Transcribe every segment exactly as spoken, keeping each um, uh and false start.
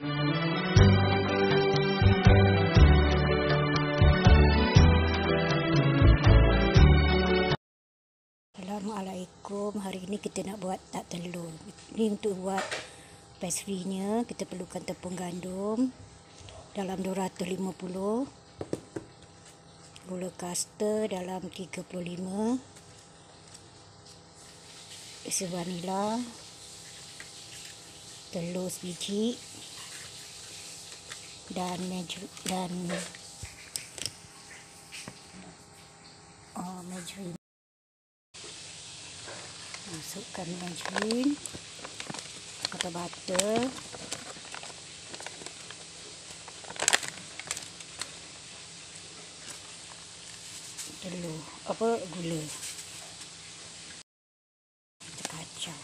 Assalamualaikum. Hari ini kita nak buat tart telur. Ini untuk buat pastry-nya kita perlukan tepung gandum dalam dua ratus lima puluh, gula kasta dalam tiga puluh lima, isi vanila, telur sebiji dan dan oh, margarin. Masukkan margarin atau butter, telur apa gula, kita kacau.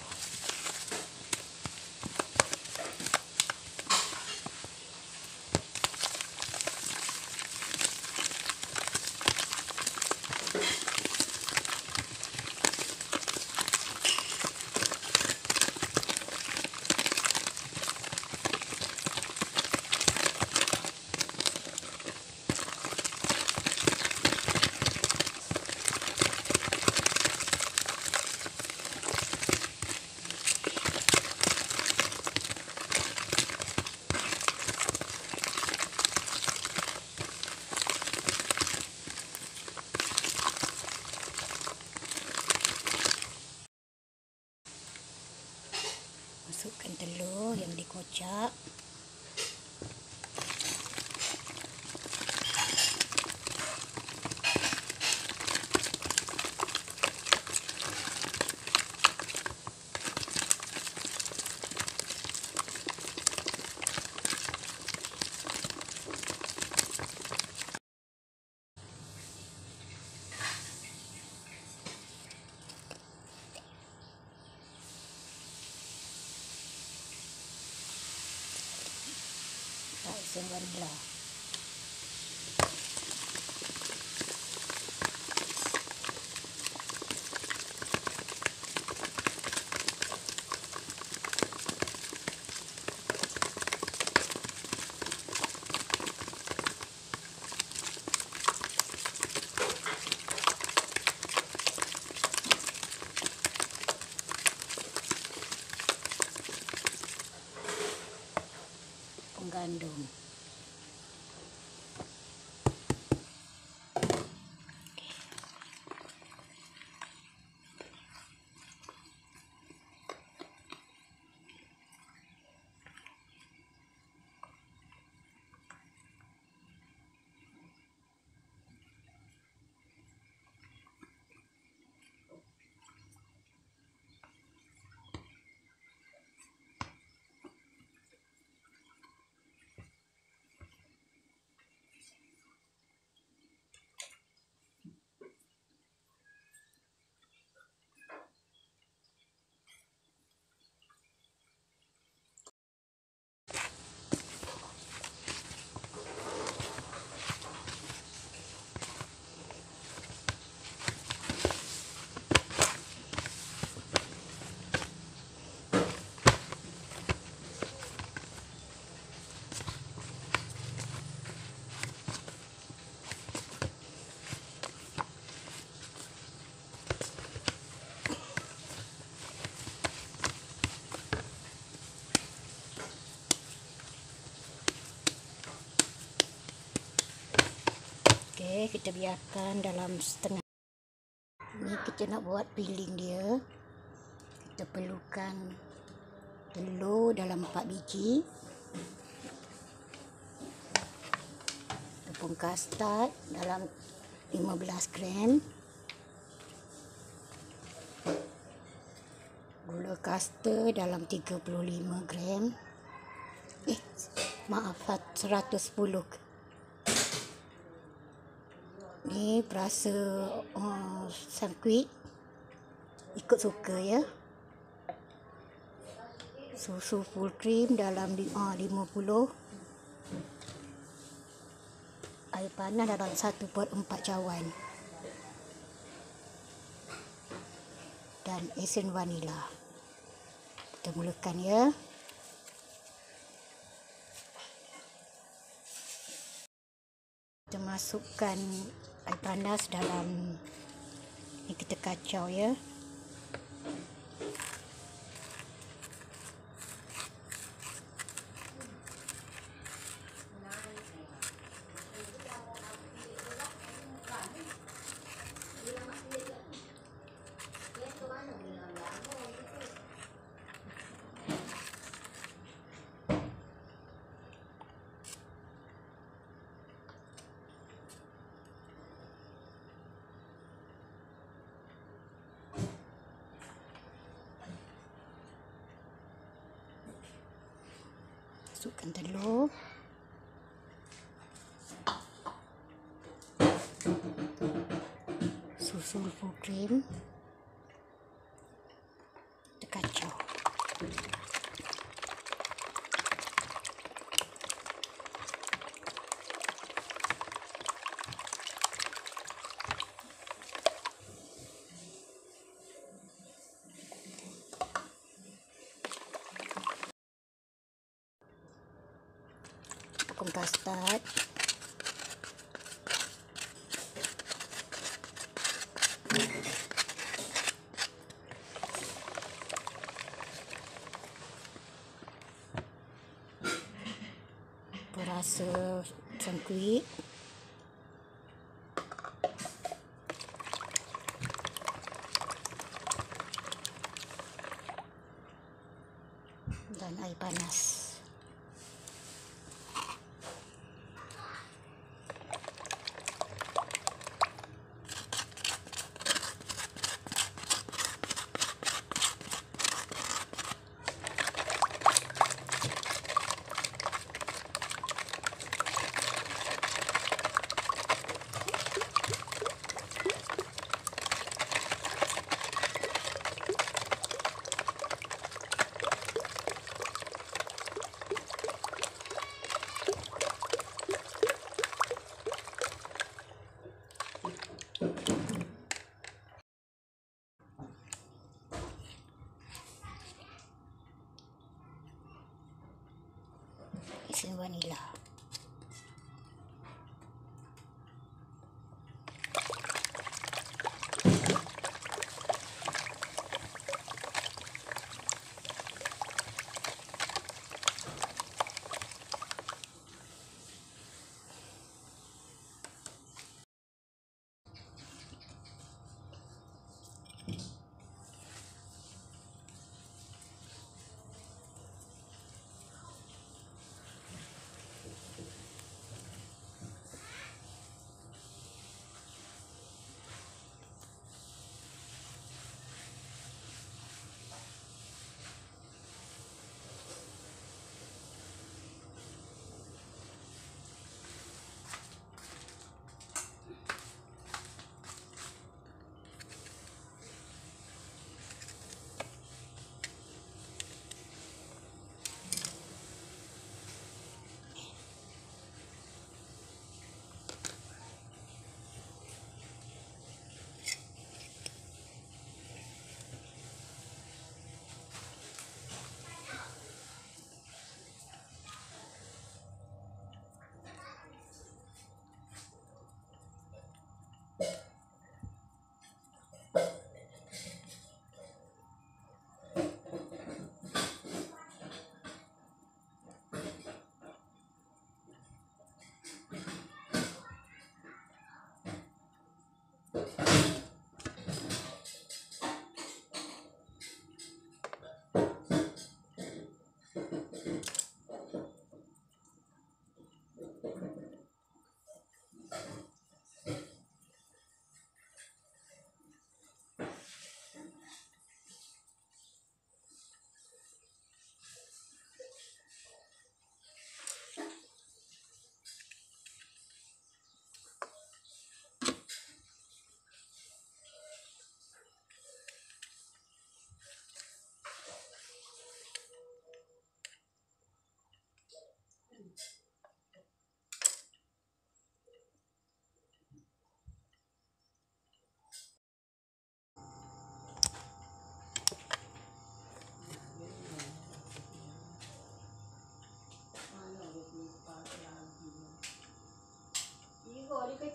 Masukkan telur yang dikocak. Isi vanila. Tepung gandum. Okey, kita biarkan dalam setengah. Ini kita nak buat filling dia. Kita perlukan telur dalam empat biji, tepung kastad dalam lima belas gram, gula kasta dalam tiga puluh lima gram. Eh, maaf, seratus sepuluh. Ni perasa uh, sangkuit, ikut suka ya. Susu full cream dalam uh, lima puluh, air panas dalam satu per empat cawan, dan esen vanila. Kita mulakan ya. masukkan air panas dalam ni, kita kacau ya. Masukkan telur, susu full cream, kita kacau. Tepung kastad, perasa sangkuit, dan air panas. Isi vanila.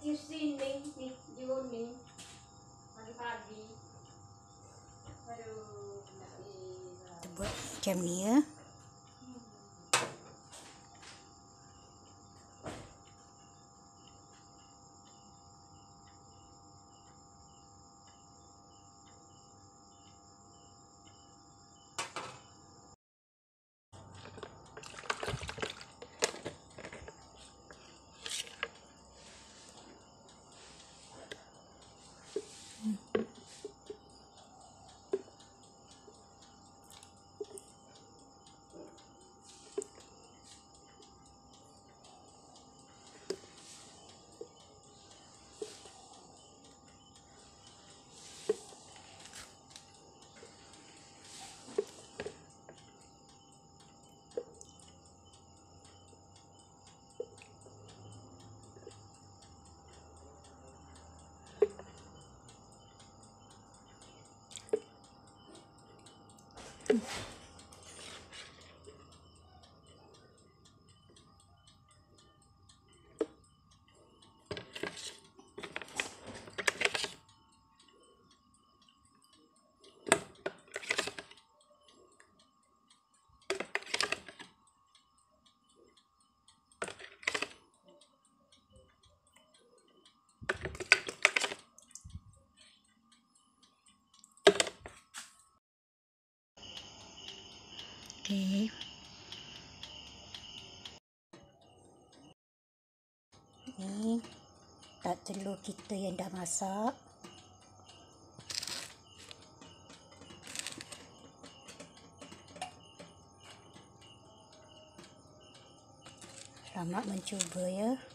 kecil sini nih di Woni pagi-pagi. Aduh, Kita buat macam ni ya. Okey. Ni tak telur kita yang dah masak. Selamat mencuba ya.